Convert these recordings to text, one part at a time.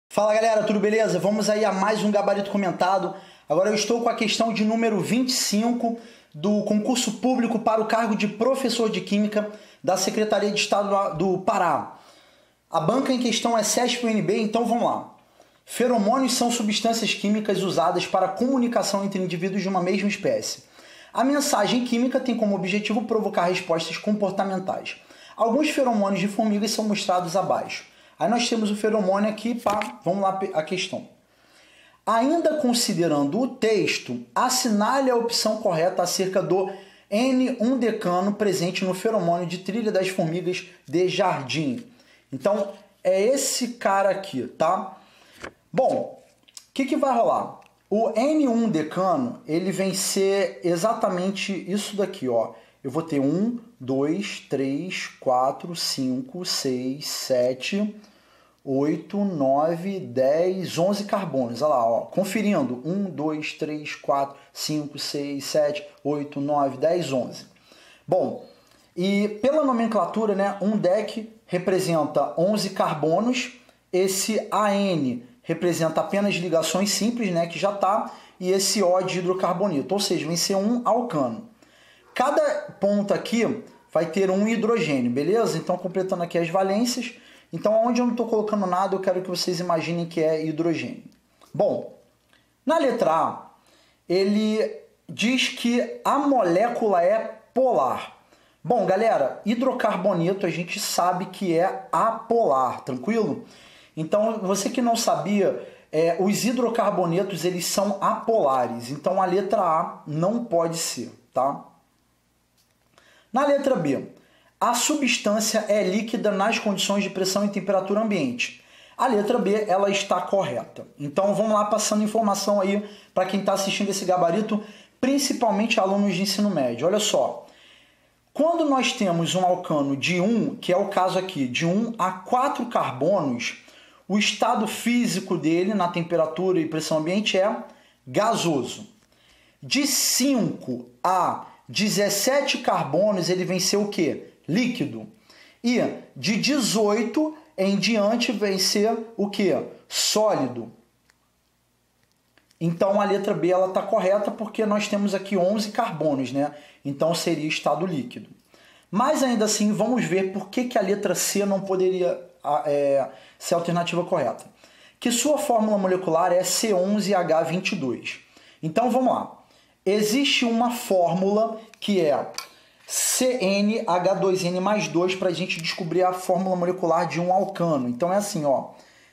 Fala galera, tudo beleza? Vamos aí a mais um gabarito comentado. Agora eu estou com a questão de número 25 do concurso público para o cargo de professor de Química da Secretaria de Estado do Pará. A banca em questão é CESP-UNB, então vamos lá. Feromônios são substâncias químicas usadas para a comunicação entre indivíduos de uma mesma espécie. A mensagem química tem como objetivo provocar respostas comportamentais. Alguns feromônios de formigas são mostrados abaixo. Aí nós temos o feromônio aqui, pá, vamos lá a questão. Ainda considerando o texto, assinale a opção correta acerca do N1-decano presente no feromônio de trilha das formigas de jardim. Então, é esse cara aqui, tá? Bom, o que vai rolar? O N1-decano, ele vem ser exatamente isso daqui, ó. Eu vou ter 1, 2, 3, 4, 5, 6, 7, 8, 9, 10, 11 carbonos. Olha lá, ó. Conferindo. 1, 2, 3, 4, 5, 6, 7, 8, 9, 10, 11. Bom, e pela nomenclatura, né, um DEC representa 11 carbonos. Esse AN representa apenas ligações simples, né, que já tá. E esse O de hidrocarboneto, ou seja, vem ser um alcano. Cada ponto aqui vai ter um hidrogênio, beleza? Então, completando aqui as valências. Então, onde eu não estou colocando nada, eu quero que vocês imaginem que é hidrogênio. Bom, na letra A, ele diz que a molécula é polar. Bom, galera, hidrocarboneto a gente sabe que é apolar, tranquilo? Então, você que não sabia, os hidrocarbonetos eles são apolares. Então, a letra A não pode ser, tá? Na letra B, a substância é líquida nas condições de pressão e temperatura ambiente. A letra B, ela está correta. Então, vamos lá passando informação aí para quem está assistindo esse gabarito, principalmente alunos de ensino médio. Olha só, quando nós temos um alcano de 1, que é o caso aqui, de 1 a 4 carbonos, o estado físico dele na temperatura e pressão ambiente é gasoso. De 5 a 17 carbonos, ele vem ser o quê? Líquido. E de 18 em diante vem ser o quê? Sólido. Então a letra B ela está correta porque nós temos aqui 11 carbonos, né? Então seria estado líquido. Mas ainda assim, vamos ver por que a letra C não poderia ser a alternativa correta. Que sua fórmula molecular é C11H22. Então vamos lá. Existe uma fórmula que é CnH2n mais 2 para a gente descobrir a fórmula molecular de um alcano. Então é assim, ó,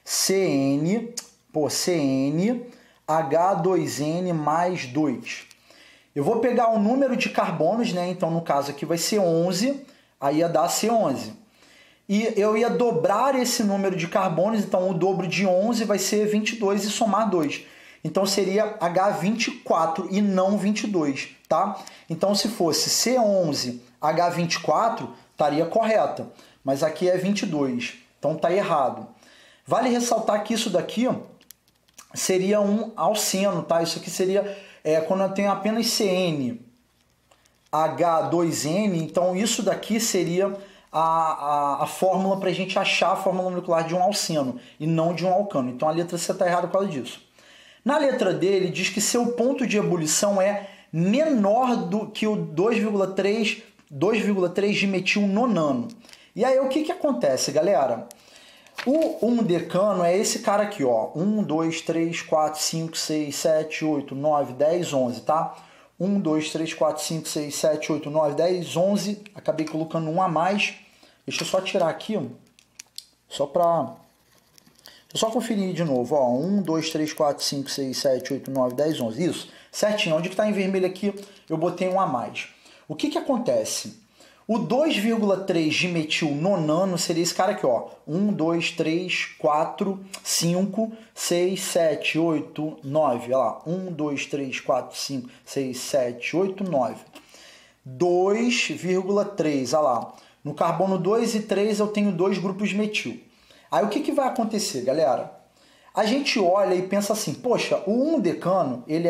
CnH2n mais 2. Eu vou pegar o número de carbonos, né? Então no caso aqui vai ser 11, aí ia dar C11. E eu ia dobrar esse número de carbonos, então o dobro de 11 vai ser 22 e somar 2. Então seria H24 e não 22, tá? Então se fosse C11H24, estaria correta. Mas aqui é 22, então tá errado. Vale ressaltar que isso daqui seria um alceno, tá? Isso aqui seria quando eu tenho apenas CnH2n, então isso daqui seria a fórmula para a gente achar a fórmula molecular de um alceno e não de um alcano. Então a letra C está errada por causa disso. Na letra D, ele diz que seu ponto de ebulição é menor do que o 2,3 de metilnonano. E aí, o que acontece, galera? O 1-decano é esse cara aqui, ó. 1, 2, 3, 4, 5, 6, 7, 8, 9, 10, 11, tá? 1, 2, 3, 4, 5, 6, 7, 8, 9, 10, 11. Acabei colocando um a mais. Deixa eu só tirar aqui, ó. Só para... Deixa eu só conferir de novo, ó, 1, 2, 3, 4, 5, 6, 7, 8, 9, 10, 11, isso, certinho, onde que está em vermelho aqui, eu botei um a mais. O que acontece? O 2,3 de metilnonano seria esse cara aqui, ó, 1, 2, 3, 4, 5, 6, 7, 8, 9, olha lá, 1, 2, 3, 4, 5, 6, 7, 8, 9, 2,3, olha lá, no carbono 2 e 3 eu tenho dois grupos de metil. Aí o que vai acontecer, galera? A gente olha e pensa assim, poxa, o 1-decano ele é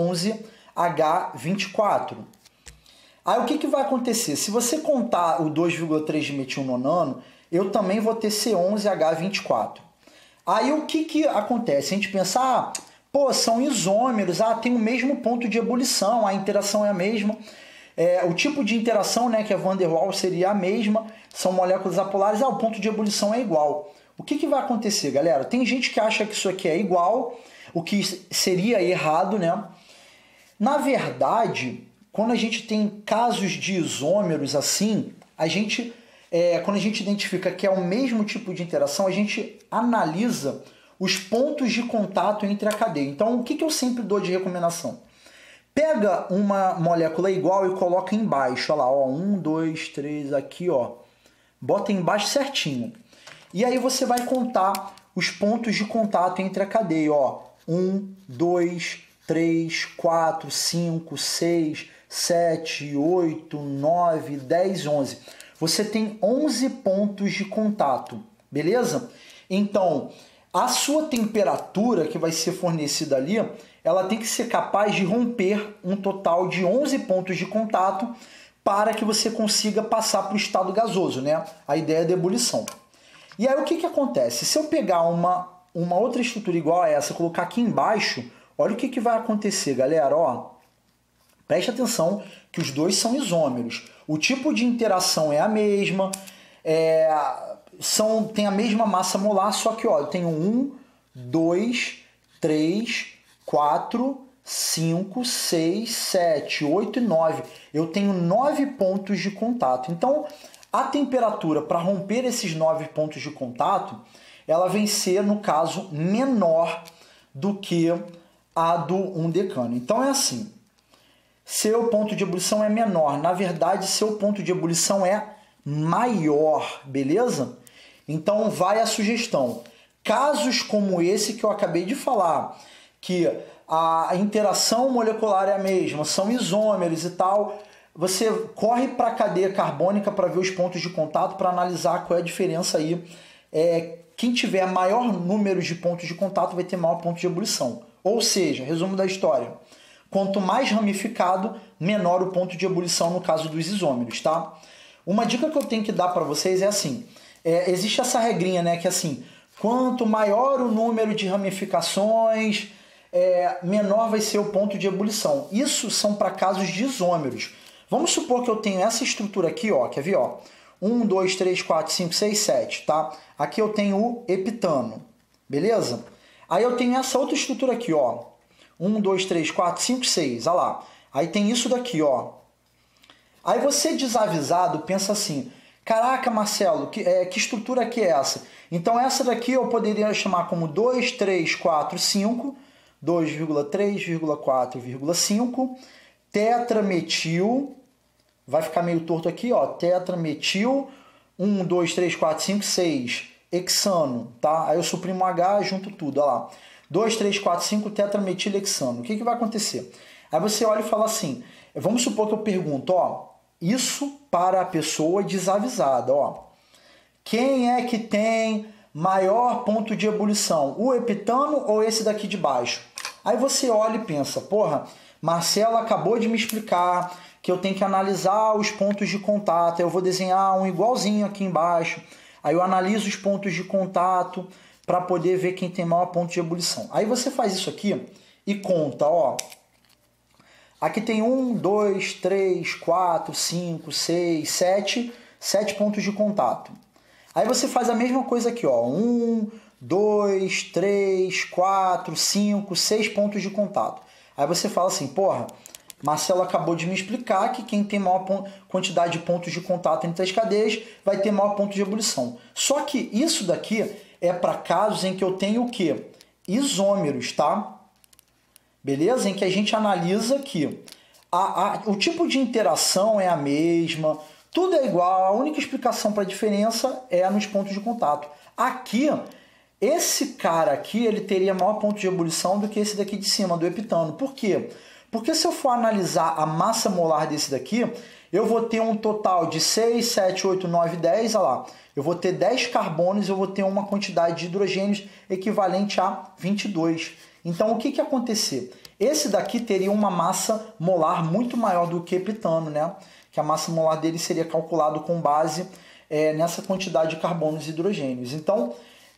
C11H24. Aí o que vai acontecer? Se você contar o 2,3 de metilnonano, eu também vou ter C11H24. Aí o que acontece? A gente pensa, pô, são isômeros, tem o mesmo ponto de ebulição, a interação é a mesma. O tipo de interação, né, que é Van der Waals, seria a mesma, são moléculas apolares, o ponto de ebulição é igual. O que vai acontecer, galera? Tem gente que acha que isso aqui é igual, o que seria errado, né? Na verdade, quando a gente tem casos de isômeros assim, quando a gente identifica que é o mesmo tipo de interação, a gente analisa os pontos de contato entre a cadeia. Então, o que eu sempre dou de recomendação? Pega uma molécula igual e coloca embaixo. Olha lá, 1, 2, 3, aqui, ó. Bota embaixo certinho. E aí você vai contar os pontos de contato entre a cadeia. 1, 2, 3, 4, 5, 6, 7, 8, 9, 10, 11. Você tem 11 pontos de contato, beleza? Então, a sua temperatura que vai ser fornecida ali, ela tem que ser capaz de romper um total de 11 pontos de contato para que você consiga passar para o estado gasoso, né? A ideia da ebulição. E aí o que acontece? Se eu pegar uma outra estrutura igual a essa, colocar aqui embaixo, olha o que vai acontecer, galera. Preste atenção que os dois são isômeros. O tipo de interação é a mesma, tem a mesma massa molar, só que eu tenho 1, 2, 3, 4, 5, 6, 7, 8 e 9. Eu tenho 9 pontos de contato. Então, a temperatura para romper esses 9 pontos de contato, ela vem ser, no caso, menor do que a do 1 decano. Então, é assim. Seu ponto de ebulição é menor. Na verdade, seu ponto de ebulição é maior, beleza? Então, vai a sugestão. Casos como esse que eu acabei de falar, que a interação molecular é a mesma, são isômeros e tal, você corre para a cadeia carbônica para ver os pontos de contato, para analisar qual é a diferença aí. Quem tiver maior número de pontos de contato vai ter maior ponto de ebulição. Ou seja, resumo da história. Quanto mais ramificado, menor o ponto de ebulição no caso dos isômeros, tá? Uma dica que eu tenho que dar para vocês é assim, existe essa regrinha, né, que assim, quanto maior o número de ramificações, menor vai ser o ponto de ebulição. Isso são para casos de isômeros. Vamos supor que eu tenho essa estrutura aqui, quer ver? 1, 2, 3, 4, 5, 6, 7, tá? Aqui eu tenho o heptano, beleza? Aí eu tenho essa outra estrutura aqui, 1, 2, 3, 4, 5, 6, olha lá. Aí tem isso daqui, Aí você desavisado pensa assim, caraca, Marcelo, que estrutura que é essa? Então essa daqui eu poderia chamar como 2, 3, 4, 5, 2,3,4,5, tetrametil, vai ficar meio torto aqui, tetrametil, 1, 2, 3, 4, 5, 6, hexano, tá? Aí eu suprimo H, junto tudo, olha lá. 2, 3, 4, 5, tetrametilhexano. O que vai acontecer? Aí você olha e fala assim, vamos supor que eu pergunto, isso para a pessoa desavisada, quem é que tem maior ponto de ebulição, o heptano ou esse daqui de baixo? Aí você olha e pensa, porra, Marcelo acabou de me explicar que eu tenho que analisar os pontos de contato, eu vou desenhar um igualzinho aqui embaixo, aí eu analiso os pontos de contato para poder ver quem tem maior ponto de ebulição. Aí você faz isso aqui e conta, aqui tem 1, 2, 3, 4, 5, 6, 7 pontos de contato. Aí você faz a mesma coisa aqui, 1, 2, 3, 4, 5, 6 pontos de contato. Aí você fala assim, porra, Marcelo acabou de me explicar que quem tem maior quantidade de pontos de contato entre as cadeias vai ter maior ponto de ebulição. Só que isso daqui é para casos em que eu tenho o quê? Isômeros, tá? Beleza? Em que a gente analisa que o tipo de interação é a mesma, tudo é igual, a única explicação para a diferença é nos pontos de contato. Aqui, esse cara aqui, ele teria maior ponto de ebulição do que esse daqui de cima, do heptano. Por quê? Porque se eu for analisar a massa molar desse daqui, eu vou ter um total de 6, 7, 8, 9, 10, olha lá. Eu vou ter 10 carbonos, eu vou ter uma quantidade de hidrogênios equivalente a 22. Então, o que ia acontecer? Esse daqui teria uma massa molar muito maior do que heptano, né? Que a massa molar dele seria calculado com base nessa quantidade de carbonos e hidrogênios. Então,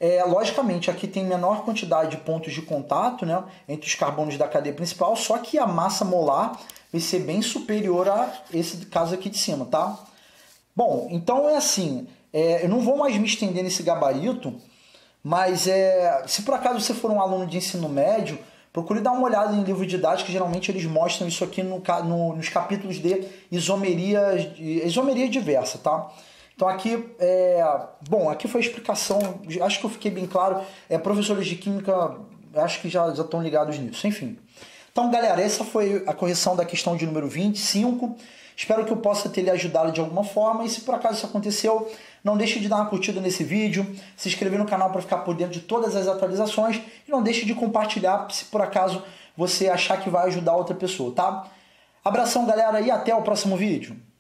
Logicamente, aqui tem menor quantidade de pontos de contato, né, entre os carbonos da cadeia principal, só que a massa molar vai ser bem superior a esse caso aqui de cima, tá? Bom, então é assim, eu não vou mais me estender nesse gabarito, mas se por acaso você for um aluno de ensino médio, procure dar uma olhada em livro didático, que geralmente eles mostram isso aqui nos capítulos de isomeria diversa, tá? Então aqui, aqui foi a explicação, acho que eu fiquei bem claro, professores de química, acho que já estão ligados nisso, enfim. Então galera, essa foi a correção da questão de número 25, espero que eu possa ter lhe ajudado de alguma forma, e se por acaso isso aconteceu, não deixe de dar uma curtida nesse vídeo, se inscrever no canal para ficar por dentro de todas as atualizações, e não deixe de compartilhar se por acaso você achar que vai ajudar outra pessoa, tá? Abração galera e até o próximo vídeo!